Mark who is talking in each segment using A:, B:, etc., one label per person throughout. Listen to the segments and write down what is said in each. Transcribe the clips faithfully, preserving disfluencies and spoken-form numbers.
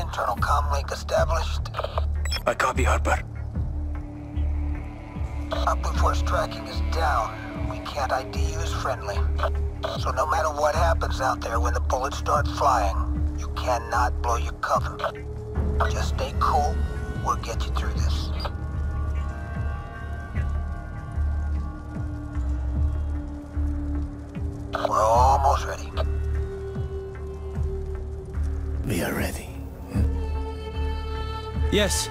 A: internal comm link established.
B: I copy, Harper.
A: Our Blue Force tracking is down. We can't I D you as friendly. So no matter what happens out there when the bullets start flying, you cannot blow your cover. Just stay cool. We'll get you through this. We're almost ready.
C: We are ready.
B: Yes.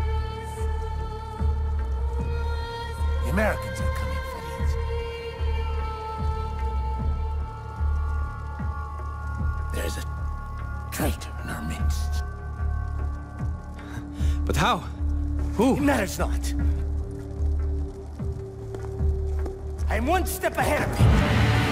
C: The Americans are coming, Farid. There's a traitor in our midst.
B: But how? Who?
C: It matters not. I'm one step ahead of him.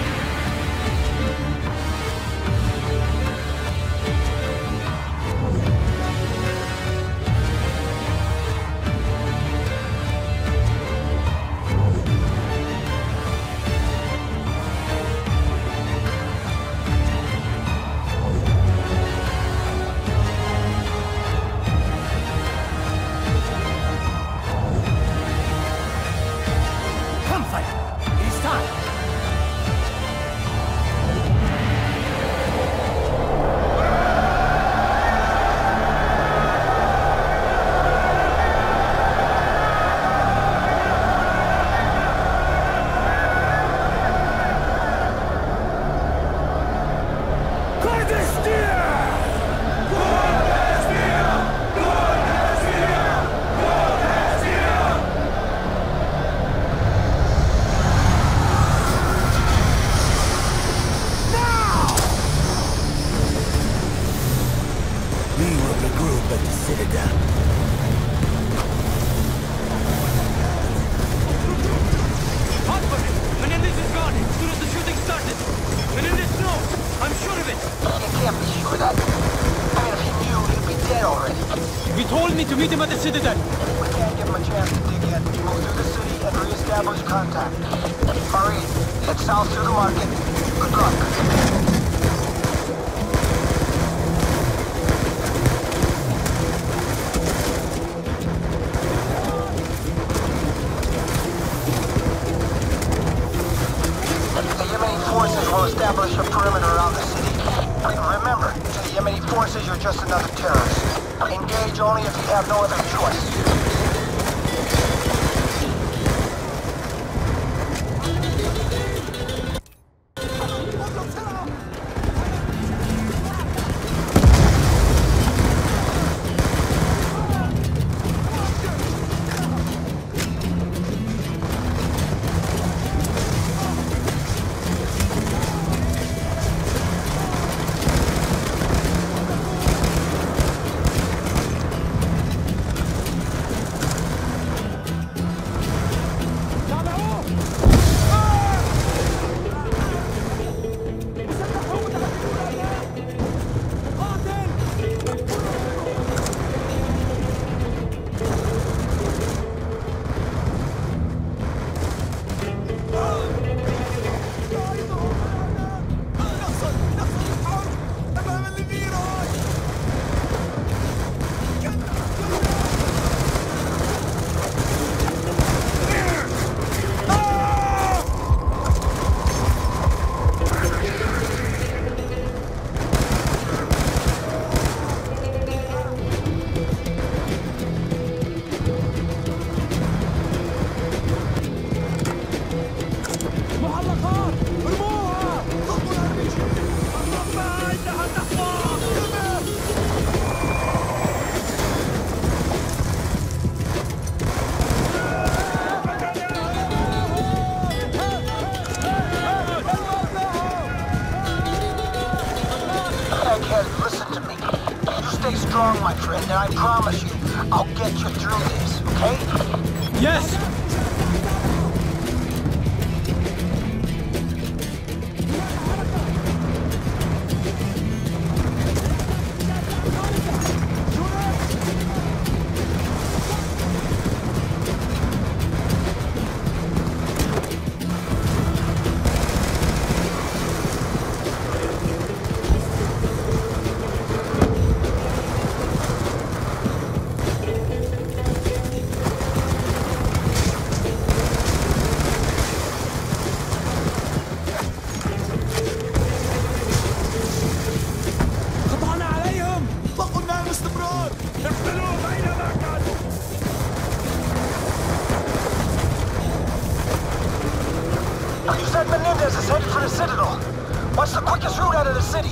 A: Establish a perimeter around the city. Remember, to the Yemeni forces, you're just another terrorist. Engage only if you have no other choice. Strong, my friend, and I promise you, I'll get you through this, okay?
B: Yes!
A: shoot out of the city.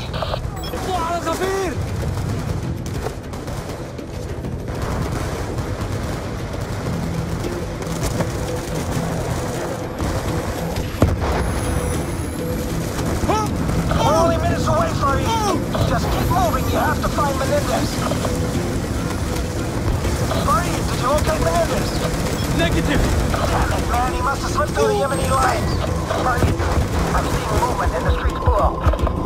A: We're only minutes away, Farid. Just keep moving. You have to find Menendez. Farid, did you locate Menendez?
B: Negative.
A: Damn it, man. He must have slipped through the Yemeni lines. Farid, I'm seeing movement in the streets below.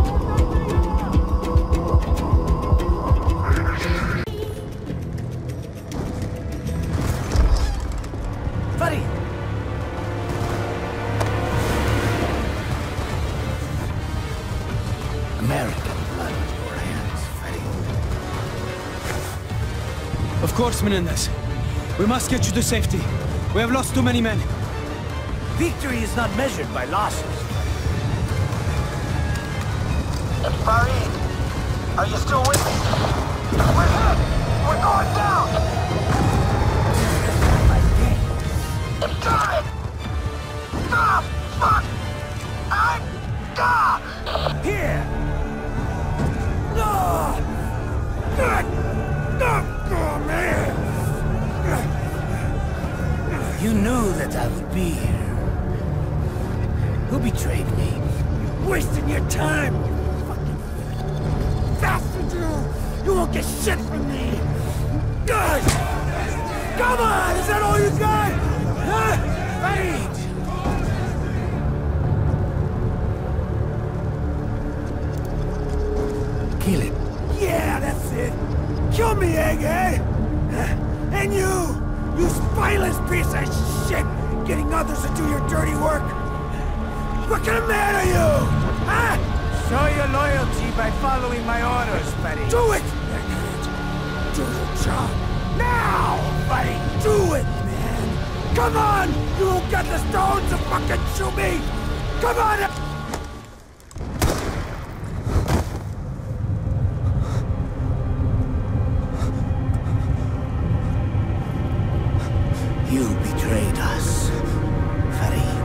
C: Buddy! American blood on your hands, Freddy.
B: Of course, Menendez. We must get you to safety. We have lost too many men.
C: Victory is not measured by losses.
A: Farid, are you still with me? We're hit! We're going down! Damn it! Stop! Fuck! I... Ah!
C: Here! No! God! No! Oh, man! You knew that I would be here. Who betrayed me? Wasting your time! You fucking bastard, you! You won't get shit from me! God! Come on! Is that all you got? Huh? Wait! Kill it. Yeah, that's it. Kill me, egg, eh? And you! You spineless piece of shit! Getting others to do your dirty work! What kind of man are you? Huh? Show your loyalty by following my orders, buddy. Do it! Do your job. Now, buddy! Do it, man! Come on! You won't get the stones to fucking shoot me! Come on! You betrayed us, Farid.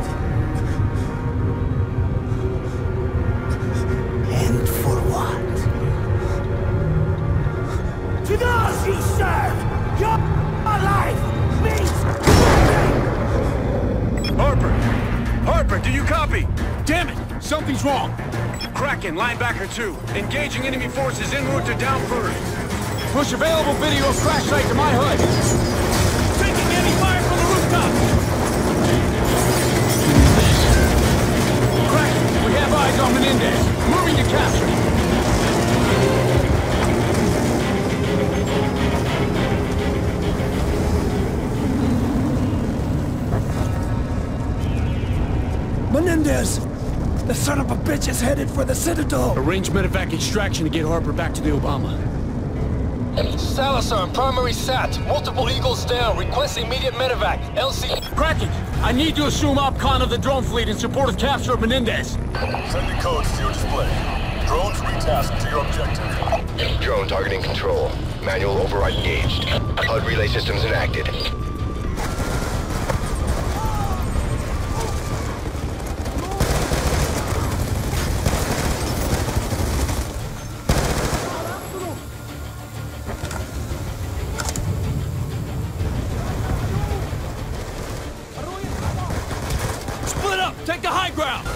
C: And for what? To those you serve, your life means nothing!
B: Harper! Harper, do you copy? Damn it! Something's wrong! Kraken, linebacker two. Engaging enemy forces en route to down first. Push available video of crash site to my H U D. Taking enemy fire from the rooftop! Kraken, we have eyes on Menendez. Moving to capture.
D: Menendez! The son of a bitch is headed for the Citadel!
B: Arrange medevac extraction to get Harper back to the Obama.
E: Salazar on primary S A T. Multiple Eagles down. Request immediate medevac. L C...
B: Kraken, I need to assume OpCon of the drone fleet in support of capture of Menendez.
F: Sending codes to your display. Drones retasked to your objective.
G: Drone targeting control. Manual override engaged. H U D relay systems enacted.
B: Split up! Take the high ground!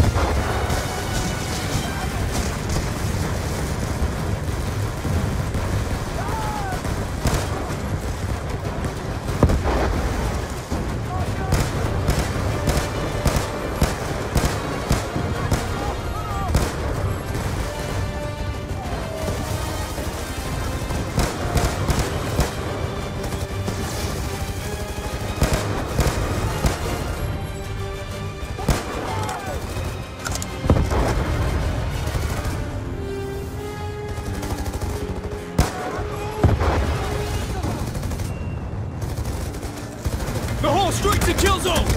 B: The whole street's a kill zone!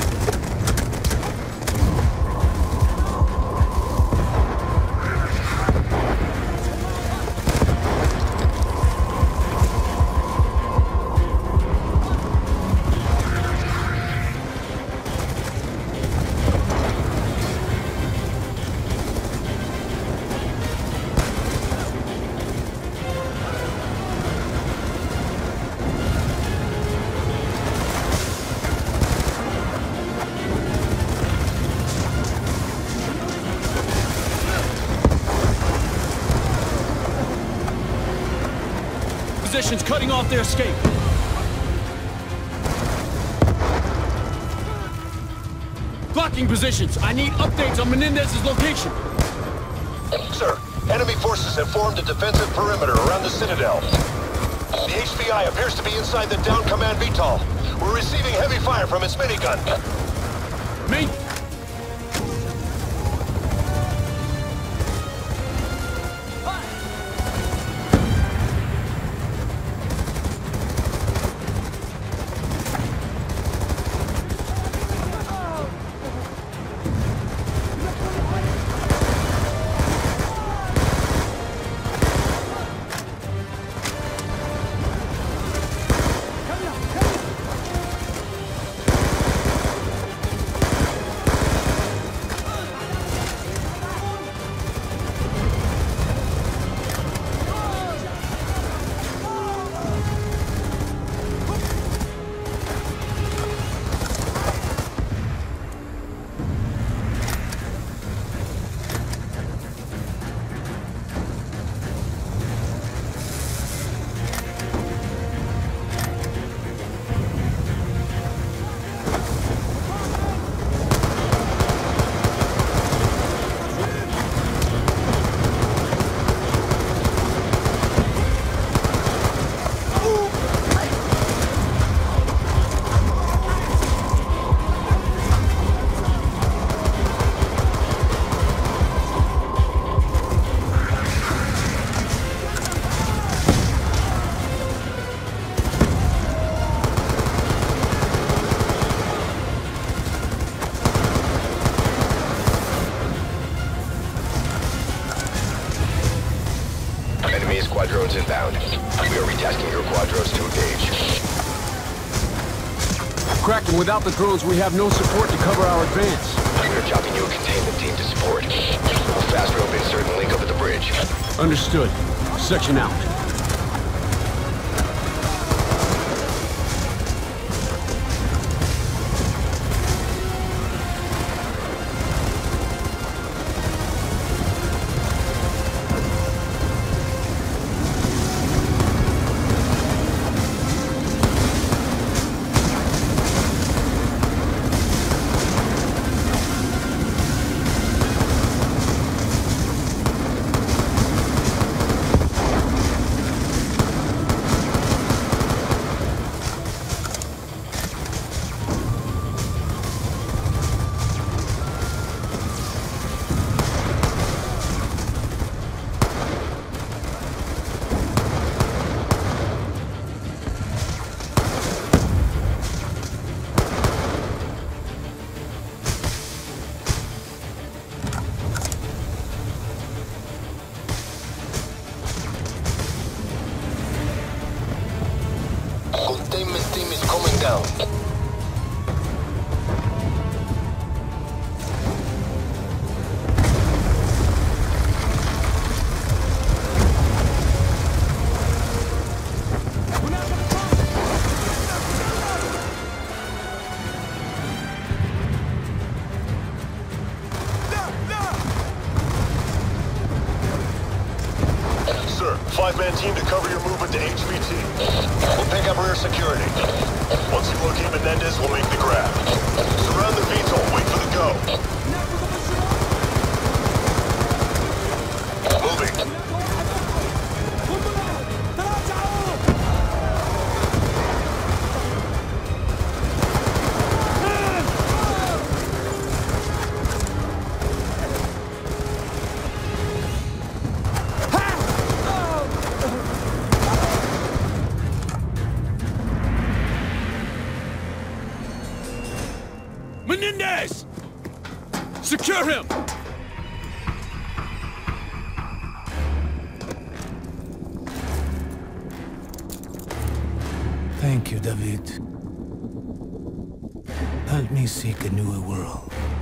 B: positions, cutting off their escape. Blocking positions. I need updates on Menendez's location.
F: Sir, enemy forces have formed a defensive perimeter around the Citadel. The H V I appears to be inside the down command V TOL. We're receiving heavy fire from its minigun.
B: Me?
G: Quadrones inbound. We are retasking your quadrones to engage.
B: Kraken, without the drones, we have no support to cover our advance.
G: We are dropping you a containment team to support. We'll fast rope insert and link up at the bridge.
B: Understood. Section out.
E: Containment team is coming down.
F: Sir, five-man team to cover your movement to H V T. We'll pick up rear security. Once you locate Menendez, we'll make the grab. Surround the V TOL, wait for the go. Moving.
B: Menendez! Secure him!
C: Thank you, David. Help me seek a newer world.